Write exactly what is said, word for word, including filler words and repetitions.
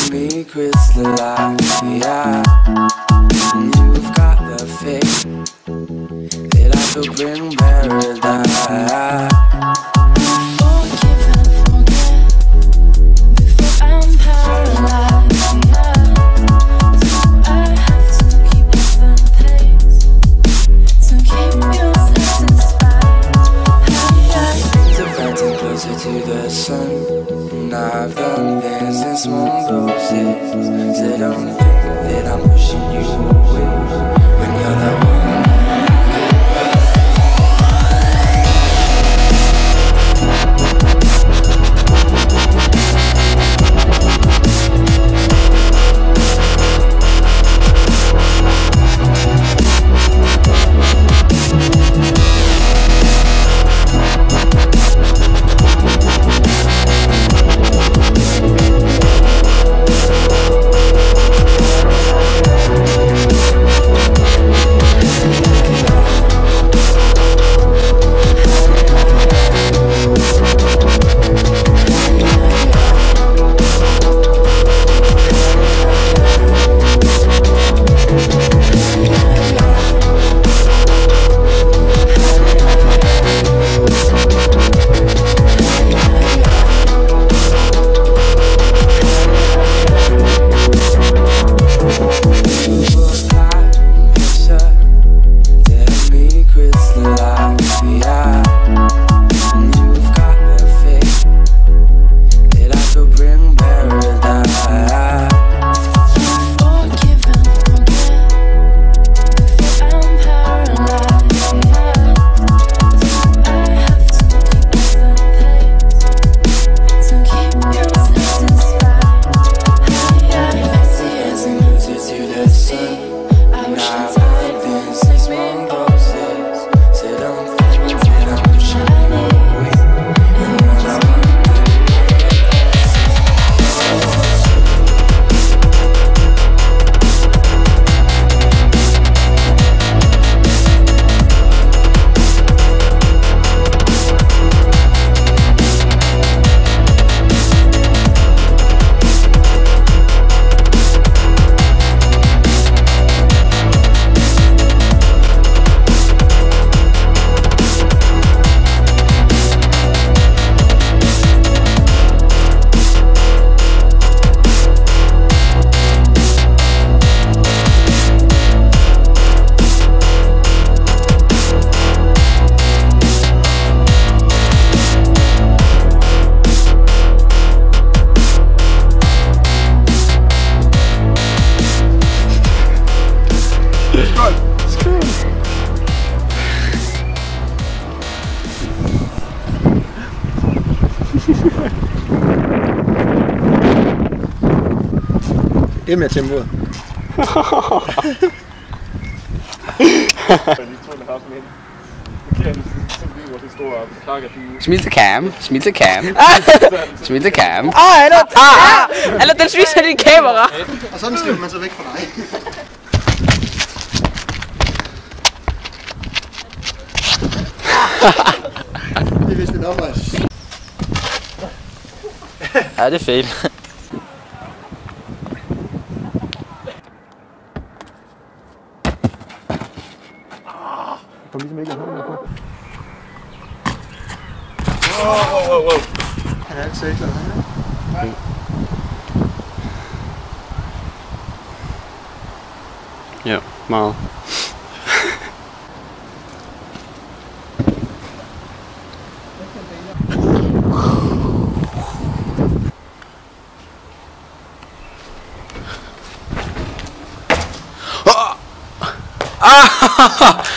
me crystallize, yeah. And you've got the faith that I could bring paradise. Forgive and forget before I'm paralyzed, yeah. So I have to keep up the pace to keep you satisfied. To planting closer to the sun, and I've done things since one roses. So don't think that I'm pushing you away when you're the one. Det er med tempoet. Smil til cam, smil til cam, smil til cam. Ah, eller, ah, eller den viser din kamera. Og sådan slipper man så væk fra dig. Det er vist en omrejs. Ja, det er fedt. Kom ligesom ikke at holde på. Wow, wow, wow. Han er altid ikke sådan her. Ja, meget. Ah!